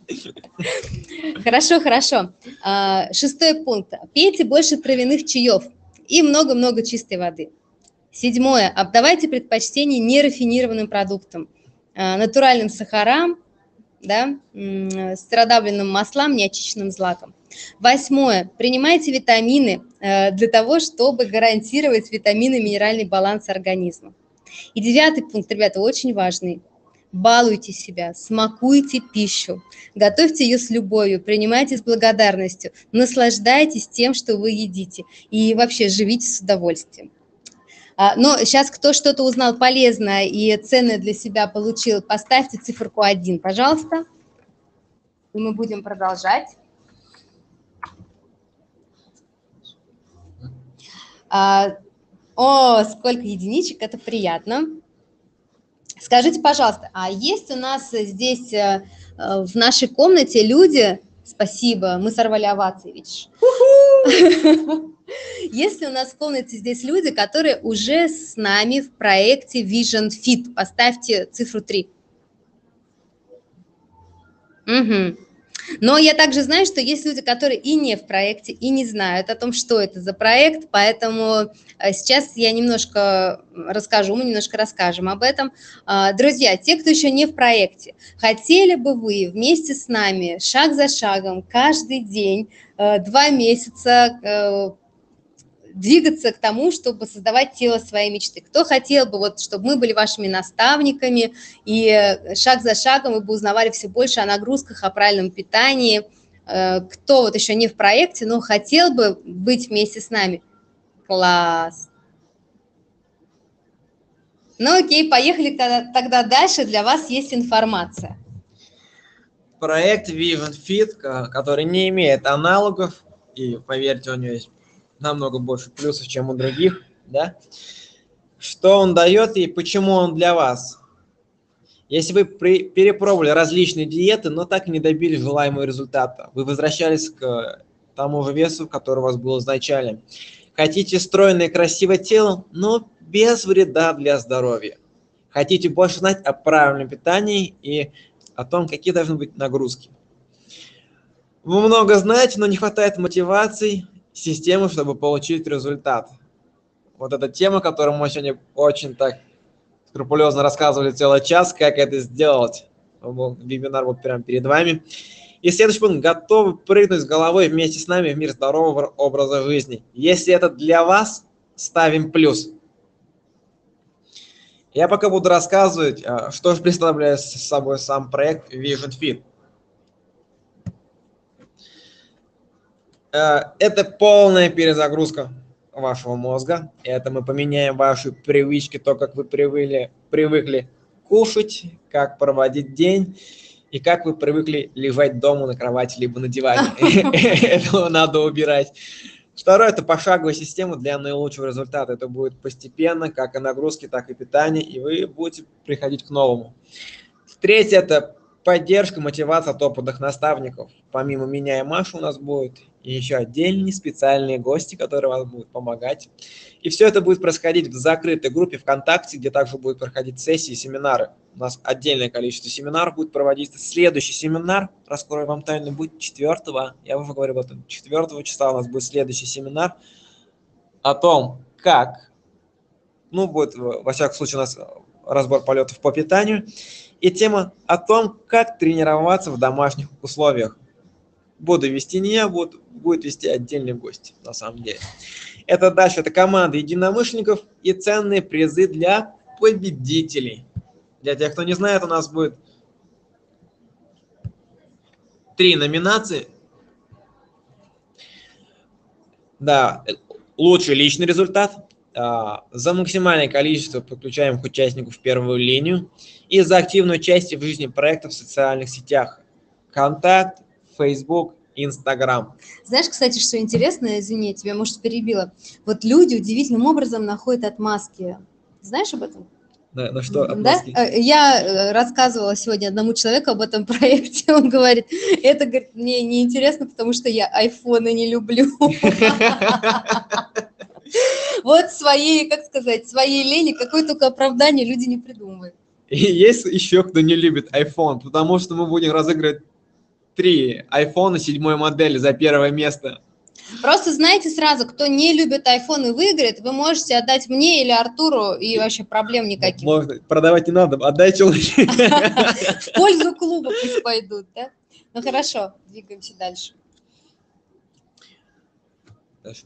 S1: Хорошо, хорошо. Шестой пункт. Пейте больше травяных чаев и много-много чистой воды. Седьмое. Отдавайте предпочтение нерафинированным продуктам, натуральным сахарам, да, сыродавленным маслам, неочищенным злаком. Восьмое. Принимайте витамины для того, чтобы гарантировать витаминно-минеральный баланс организма. И девятый пункт, ребята, очень важный. Балуйте себя, смакуйте пищу, готовьте ее с любовью, принимайте с благодарностью, наслаждайтесь тем, что вы едите, и вообще живите с удовольствием. Но сейчас кто что-то узнал полезное и ценное для себя получил, поставьте циферку один, пожалуйста, и мы будем продолжать. О, сколько единичек, это приятно. Скажите, пожалуйста, а есть у нас здесь в нашей комнате люди, спасибо, мы сорвали овации, видишь? Есть ли у нас в комнате здесь люди, которые уже с нами в проекте Vision Fit? Поставьте цифру три. Угу. Но я также знаю, что есть люди, которые и не в проекте, и не знают о том, что это за проект, поэтому сейчас я немножко расскажу, мы немножко расскажем об этом. Друзья, те, кто еще не в проекте, хотели бы вы вместе с нами, шаг за шагом, каждый день, два месяца двигаться к тому, чтобы создавать тело своей мечты. Кто хотел бы, вот, чтобы мы были вашими наставниками, и шаг за шагом вы бы узнавали все больше о нагрузках, о правильном питании. Кто вот еще не в проекте, но хотел бы быть вместе с нами? Класс! Ну окей, поехали тогда дальше, для вас есть информация.
S2: Проект Vision Fit, который не имеет аналогов, и поверьте, у него есть намного больше плюсов, чем у других, да? Что он дает и почему он для вас? Если вы при, перепробовали различные диеты, но так и не добились желаемого результата, вы возвращались к тому же весу, который у вас был изначально. Хотите стройное и красивое тело, но без вреда для здоровья. Хотите больше знать о правильном питании и о том, какие должны быть нагрузки. Вы много знаете, но не хватает мотивации, системы, чтобы получить результат. Вот эта тема, которую мы сегодня очень так скрупулезно рассказывали целый час, как это сделать. Вебинар вот прямо перед вами. И следующий пункт. Готовы прыгнуть с головой вместе с нами в мир здорового образа жизни. Если это для вас, ставим плюс. Я пока буду рассказывать, что же представляет собой сам проект Vision Fit. Это полная перезагрузка вашего мозга. Это мы поменяем ваши привычки, то, как вы привыкли, привыкли кушать, как проводить день и как вы привыкли лежать дома на кровати либо на диване. Этого надо убирать. Второе – это пошаговая система для наилучшего результата. Это будет постепенно, как и нагрузки, так и питание, и вы будете приходить к новому. Третье – это поддержка, мотивация от опытных наставников. Помимо меня и Маши у нас будет и еще отдельные специальные гости, которые вас будут помогать. И все это будет происходить в закрытой группе ВКонтакте, где также будут проходить сессии, семинары. У нас отдельное количество семинаров будет проводиться. Следующий семинар, раскрою вам тайну, будет четвёртого, я уже говорю об этом, четвёртого числа у нас будет следующий семинар о том, как, ну, будет, во всяком случае, у нас разбор полетов по питанию, и тема о том, как тренироваться в домашних условиях. Буду вести не я, буду, будет вести отдельный гость, на самом деле. Это дальше, это команда единомышленников и ценные призы для победителей. Для тех, кто не знает, у нас будет три номинации. Да, лучший личный результат. За максимальное количество подключаемых участников в первую линию и за активное участие в жизни проекта в социальных сетях ВКонтакт, Facebook, Instagram.
S1: Знаешь, кстати, что интересно, извини, я тебя, может, перебила. Вот люди удивительным образом находят отмазки. Знаешь об этом?
S2: Да, ну что, отмазки?
S1: Да? Я рассказывала сегодня одному человеку об этом проекте. Он говорит, это, говорит, мне неинтересно, потому что я айфоны не люблю. Вот своей, как сказать, своей лени, какое только оправдание люди не придумывают.
S2: И есть еще кто не любит iPhone, потому что мы будем разыгрывать три айфона седьмой модели за первое место.
S1: Просто знаете сразу, кто не любит iPhone и выиграет, вы можете отдать мне или Артуру, и вообще проблем никаких.
S2: Можно, продавать не надо, отдайте лучше.
S1: В пользу клуба пусть пойдут, да? Ну хорошо, двигаемся дальше.
S2: Дальше,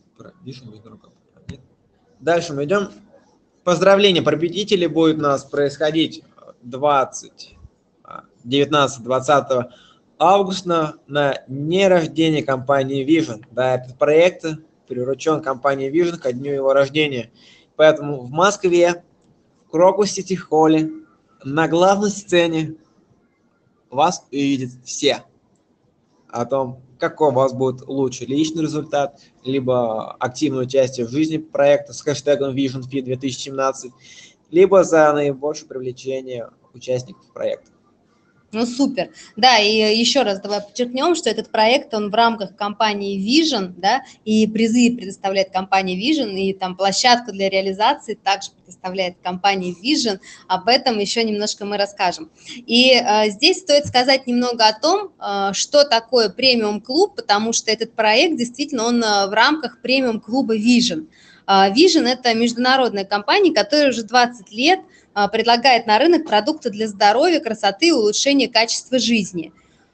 S2: Дальше мы идем. Поздравления победителей будет у нас происходить двадцать, девятнадцатого-двадцатого августа на дне рождения компании Vision. Да, этот проект приручен компанией Vision ко дню его рождения. Поэтому в Москве, в Крокус Сити Холле, на главной сцене вас увидят все. О том, какой у вас будет лучший личный результат, либо активное участие в жизни проекта с хэштегом VisionFit две тысячи семнадцать, либо за наибольшее привлечение участников проекта.
S1: Ну, супер. Да, и еще раз давай подчеркнем, что этот проект, он в рамках компании Vision, да, и призы предоставляет компания Vision, и там площадку для реализации также предоставляет компания Vision. Об этом еще немножко мы расскажем. И э, здесь стоит сказать немного о том, э, что такое премиум-клуб, потому что этот проект действительно, он э, в рамках премиум-клуба Vision. Э, Vision – это международная компания, которая уже двадцать лет предлагает на рынок продукты для здоровья, красоты и улучшения качества жизни.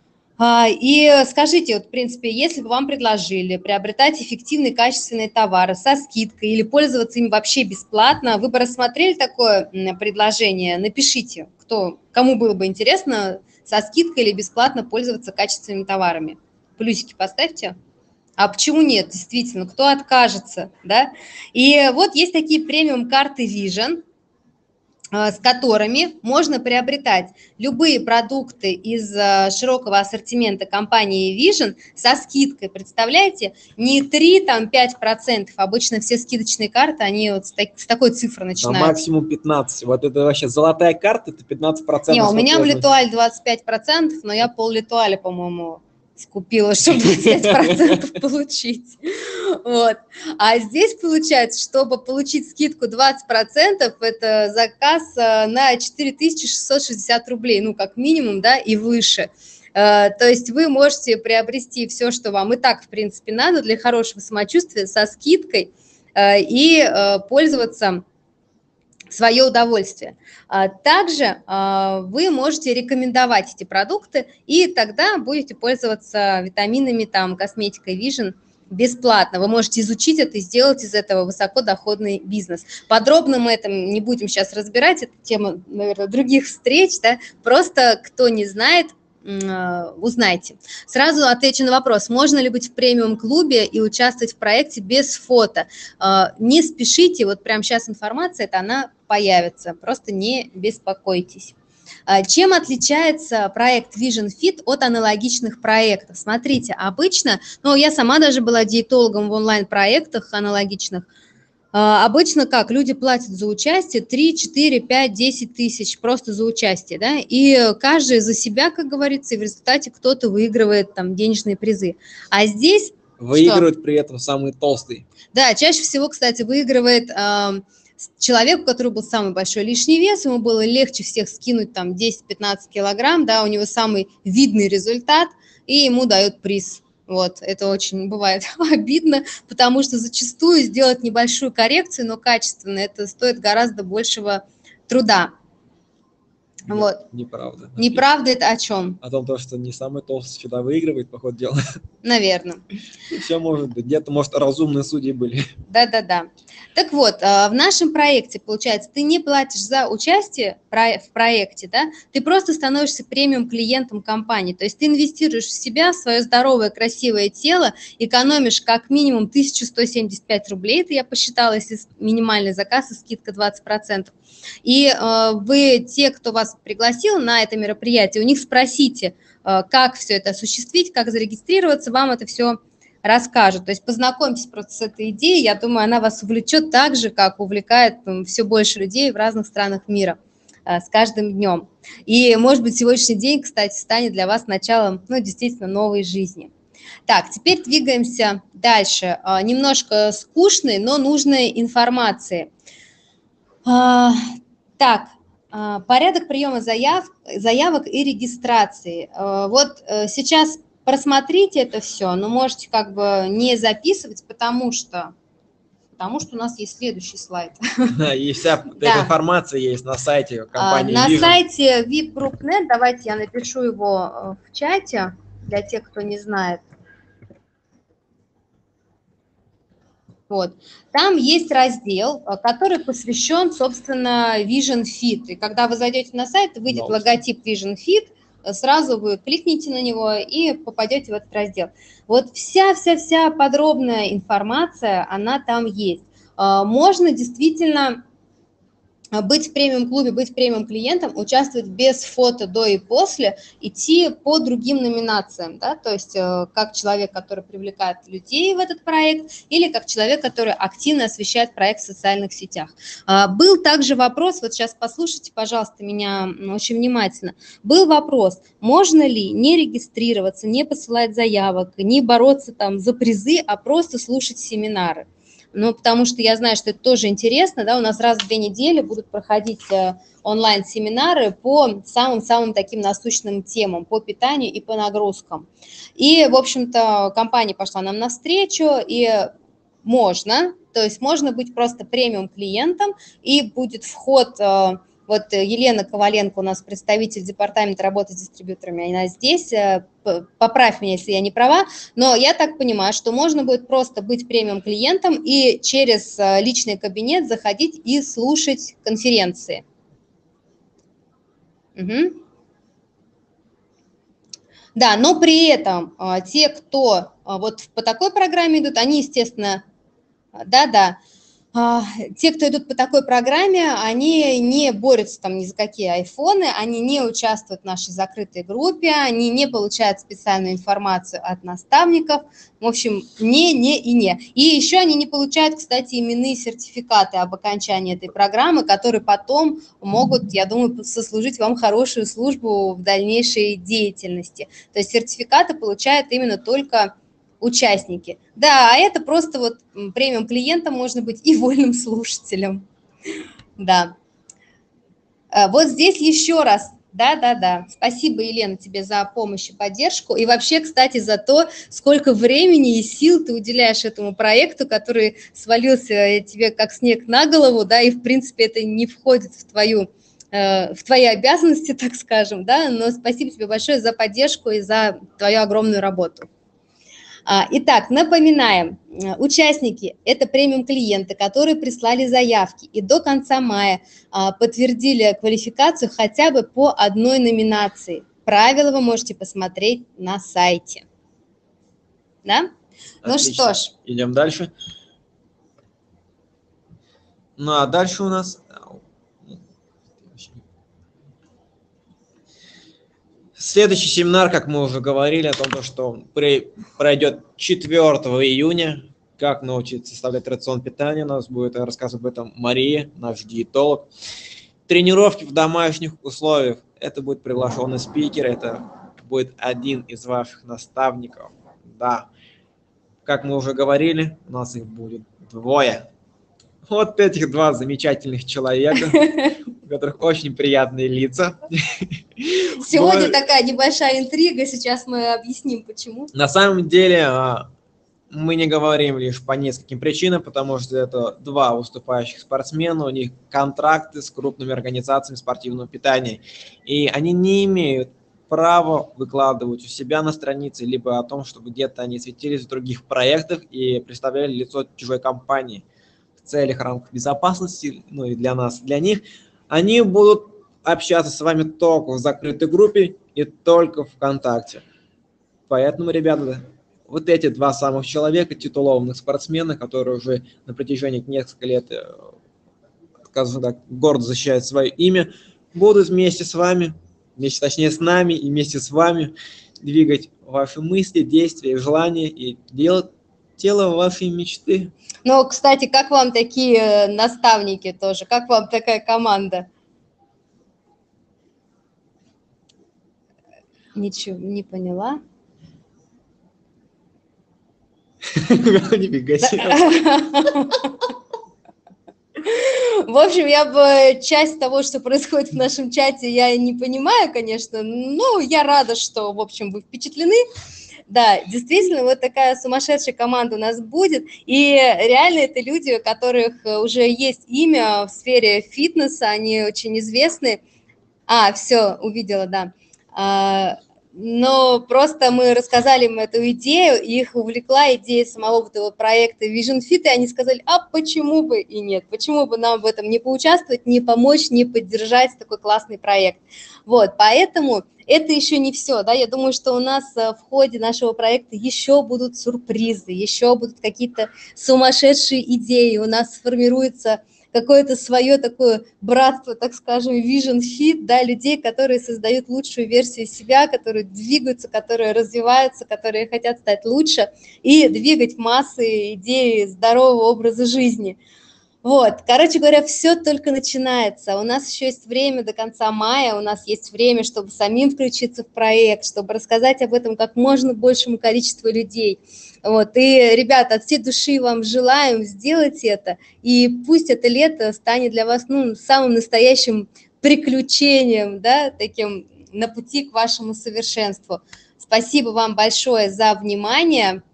S1: И скажите, вот, в принципе, если бы вам предложили приобретать эффективные качественные товары со скидкой или пользоваться им вообще бесплатно, вы бы рассмотрели такое предложение? Напишите, кто, кому было бы интересно со скидкой или бесплатно пользоваться качественными товарами. Плюсики поставьте. А почему нет? Действительно, кто откажется, да? И вот есть такие премиум-карты Vision, с которыми можно приобретать любые продукты из широкого ассортимента компании Vision со скидкой. Представляете, не три, там пять процентов, обычно все скидочные карты, они вот с, так, с такой цифры начинаются.
S2: А максимум пятнадцать. Вот это вообще золотая карта, это пятнадцать процентов.
S1: Не, у меня в Литуале двадцать пять процентов, но я пол Литуаля, по-моему, скупила, чтобы двадцать пять процентов получить. Вот. А здесь получается, чтобы получить скидку двадцать процентов, это заказ на четыре тысячи шестьсот шестьдесят рублей, ну, как минимум, да, и выше. То есть вы можете приобрести все, что вам и так, в принципе, надо для хорошего самочувствия со скидкой и пользоваться в свое удовольствие. Также вы можете рекомендовать эти продукты, и тогда будете пользоваться витаминами, там, косметикой Vision бесплатно. Вы можете изучить это и сделать из этого высокодоходный бизнес. Подробно мы это не будем сейчас разбирать, это тема, наверное, других встреч, да? Просто кто не знает, узнайте. Сразу отвечу на вопрос, можно ли быть в премиум-клубе и участвовать в проекте без фото. Не спешите, вот прямо сейчас информация, это она появится, просто не беспокойтесь. Чем отличается проект Vision Fit от аналогичных проектов? Смотрите, обычно, ну, я сама даже была диетологом в онлайн-проектах аналогичных, А, обычно как? Люди платят за участие три, четыре, пять, десять тысяч просто за участие, да, и каждый за себя, как говорится, и в результате кто-то выигрывает там денежные призы. А здесь
S2: Выигрывают
S1: что?
S2: при этом самый толстый.
S1: Да, чаще всего, кстати, выигрывает э, человек, у которого был самый большой лишний вес, ему было легче всех скинуть там десять-пятнадцать килограмм, да, у него самый видный результат, и ему дают приз. Вот, это очень бывает обидно, потому что зачастую сделать небольшую коррекцию, но качественно, это стоит гораздо большего труда.
S2: Нет,
S1: вот.
S2: Неправда.
S1: Неправда это о чем?
S2: О том, что не самый толстый всегда выигрывает, по ходу дела.
S1: Наверное.
S2: Все может быть. Где-то, может, разумные судьи были.
S1: Да-да-да. Так вот, в нашем проекте, получается, ты не платишь за участие в проекте, да, ты просто становишься премиум-клиентом компании, то есть ты инвестируешь в себя, в свое здоровое, красивое тело, экономишь как минимум тысячу сто семьдесят пять рублей, это я посчитала, если минимальный заказ и скидка двадцать процентов. И э, вы, те, кто вас пригласил на это мероприятие, у них спросите, э, как все это осуществить, как зарегистрироваться, вам это все расскажут. То есть познакомьтесь просто с этой идеей, я думаю, она вас увлечет так же, как увлекает там, все больше людей в разных странах мира э, с каждым днем. И, может быть, сегодняшний день, кстати, станет для вас началом, ну, действительно, новой жизни. Так, теперь двигаемся дальше. Э, немножко скучной, но нужной информации. Э, так, э, порядок приема заяв, заявок и регистрации. Э, вот э, сейчас просмотрите это все, но можете как бы не записывать, потому что, потому что у нас есть следующий слайд.
S2: И вся
S1: Да.
S2: эта информация есть на сайте компании
S1: На
S2: Vision.
S1: сайте ви ай пи групп точка нет, давайте я напишу его в чате для тех, кто не знает. Вот. Там есть раздел, который посвящен, собственно, Vision Fit. И когда вы зайдете на сайт, выйдет
S2: Да.
S1: логотип Vision Fit, сразу вы кликните на него и попадете в этот раздел. Вот вся-вся-вся подробная информация, она там есть. Можно действительно быть в премиум-клубе, быть в премиум-клиентом, участвовать без фото до и после, идти по другим номинациям, да, то есть как человек, который привлекает людей в этот проект, или как человек, который активно освещает проект в социальных сетях. Был также вопрос, вот сейчас послушайте, пожалуйста, меня очень внимательно, был вопрос, можно ли не регистрироваться, не посылать заявок, не бороться там за призы, а просто слушать семинары. Ну, потому что я знаю, что это тоже интересно, да, у нас раз в две недели будут проходить онлайн-семинары по самым-самым таким насущным темам, по питанию и по нагрузкам. И, в общем-то, компания пошла нам навстречу, и можно, то есть можно быть просто премиум-клиентом, и будет вход... Вот Елена Коваленко у нас представитель департамента работы с дистрибьюторами, она здесь, поправь меня, если я не права, но я так понимаю, что можно будет просто быть премиум-клиентом и через личный кабинет заходить и слушать конференции. Угу. Да, но при этом те, кто вот по такой программе идут, они, естественно, да-да, те, кто идут по такой программе, они не борются там ни за какие айфоны, они не участвуют в нашей закрытой группе, они не получают специальную информацию от наставников, в общем, не, не и не. И еще они не получают, кстати, именные сертификаты об окончании этой программы, которые потом могут, я думаю, сослужить вам хорошую службу в дальнейшей деятельности. То есть сертификаты получают именно только участники. Да, а это просто вот премиум клиентом можно быть и вольным слушателем. Да. Вот здесь еще раз. Да, да, да. Спасибо, Елена, тебе за помощь и поддержку. И вообще, кстати, за то, сколько времени и сил ты уделяешь этому проекту, который свалился тебе как снег на голову, да, и, в принципе, это не входит в твою в твои обязанности, так скажем, да, но спасибо тебе большое за поддержку и за твою огромную работу. Итак, напоминаем, участники – это премиум-клиенты, которые прислали заявки и до конца мая подтвердили квалификацию хотя бы по одной номинации. Правила вы можете посмотреть на сайте. Да? Отлично. Ну что ж.
S2: Идем дальше. Ну а дальше у нас… Следующий семинар, как мы уже говорили, о том, что пройдет четвёртого июня. как научиться составлять рацион питания. У нас будет рассказывать об этом Мария, наш диетолог. Тренировки в домашних условиях. Это будет приглашенный спикер, это будет один из ваших наставников. Да, как мы уже говорили, у нас их будет двое. Вот этих два замечательных человека, у которых очень приятные лица.
S1: Сегодня такая небольшая интрига, сейчас мы объясним, почему.
S2: На самом деле мы не говорим лишь по нескольким причинам, потому что это два выступающих спортсмена, у них контракты с крупными организациями спортивного питания, и они не имеют права выкладывать у себя на странице, либо о том, чтобы где-то они светились в других проектах и представляли лицо чужой компании. В целях рамках безопасности, ну и для нас, для них, они будут общаться с вами только в закрытой группе и только ВКонтакте. Поэтому, ребята, вот эти два самых человека, титулованных спортсмена, которые уже на протяжении нескольких лет, скажем так, гордо защищают свое имя, будут вместе с вами, вместе, точнее, с нами и вместе с вами двигать ваши мысли, действия, желания и делать тело вашей мечты.
S1: Ну, кстати, как вам такие наставники тоже? Как вам такая команда? Ничего не поняла. В общем, я бы часть того, что происходит в нашем чате, я не понимаю, конечно, но я рада, что, в общем, вы впечатлены. Да, действительно, вот такая сумасшедшая команда у нас будет, и реально это люди, у которых уже есть имя в сфере фитнеса, они очень известны. А, все, увидела, да. Но просто мы рассказали им эту идею, их увлекла идея самого вот этого проекта Vision Fit, и они сказали, а почему бы и нет, почему бы нам в этом не поучаствовать, не помочь, не поддержать такой классный проект. Вот, поэтому это еще не все, да, я думаю, что у нас в ходе нашего проекта еще будут сюрпризы, еще будут какие-то сумасшедшие идеи, у нас сформируется какое-то свое такое братство, так скажем, Vision Fit, да, людей, которые создают лучшую версию себя, которые двигаются, которые развиваются, которые хотят стать лучше и двигать массы идеи здорового образа жизни. Вот, короче говоря, все только начинается. У нас еще есть время до конца мая, у нас есть время, чтобы самим включиться в проект, чтобы рассказать об этом как можно большему количеству людей. Вот, и, ребята, от всей души вам желаем сделать это, и пусть это лето станет для вас, ну, самым настоящим приключением, да, таким на пути к вашему совершенству. Спасибо вам большое за внимание.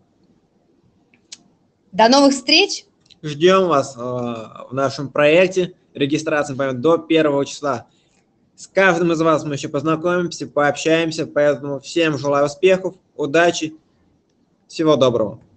S1: До новых встреч!
S2: Ждем вас э, в нашем проекте. Регистрация пойдет до первого числа. С каждым из вас мы еще познакомимся, пообщаемся, поэтому всем желаю успехов, удачи, всего доброго.